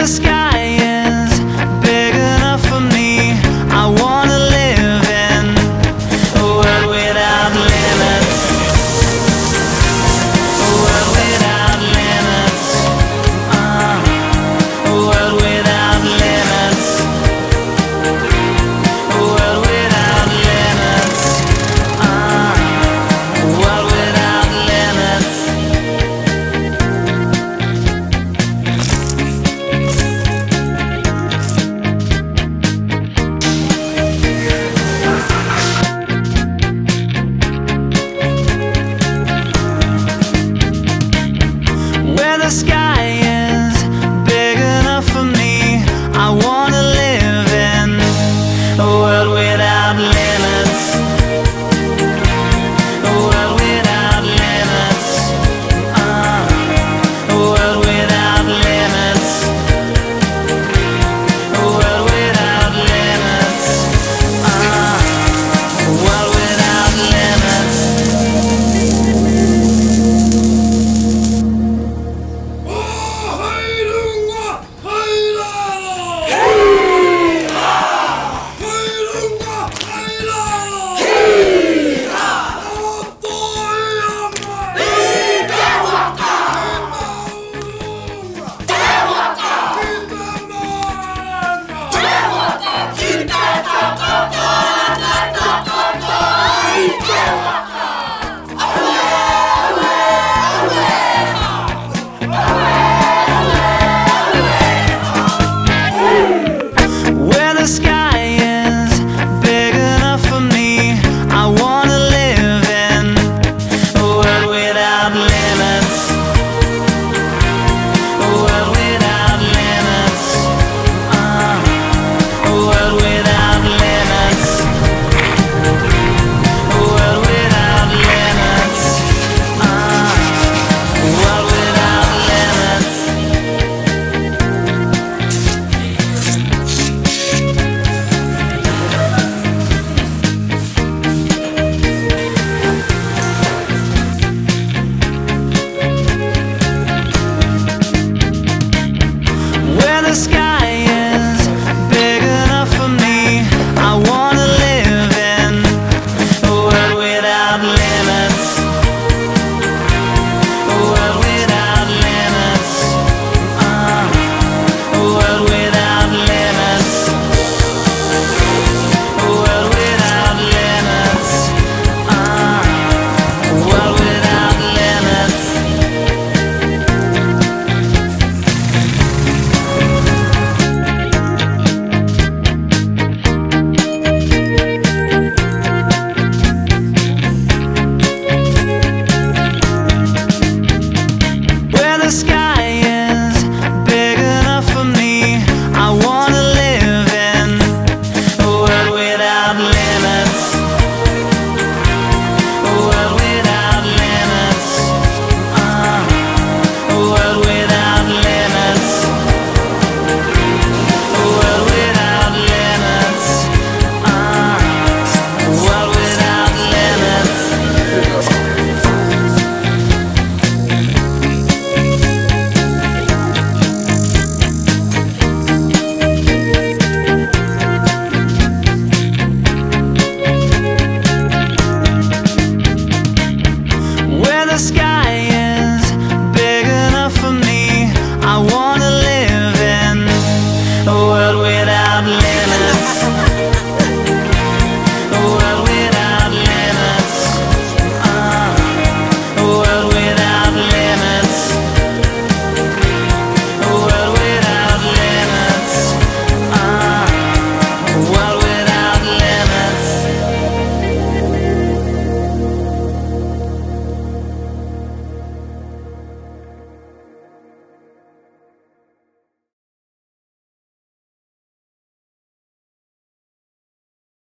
sky is big enough for me, I wanna live in a world without limits. A world without limits. A world without limits. A world without limits. A world without limits. Where the sky is big enough for me, I wanna live in a world without limits. A world without limits. A world without limits. A world without limits. A world without limits. Kita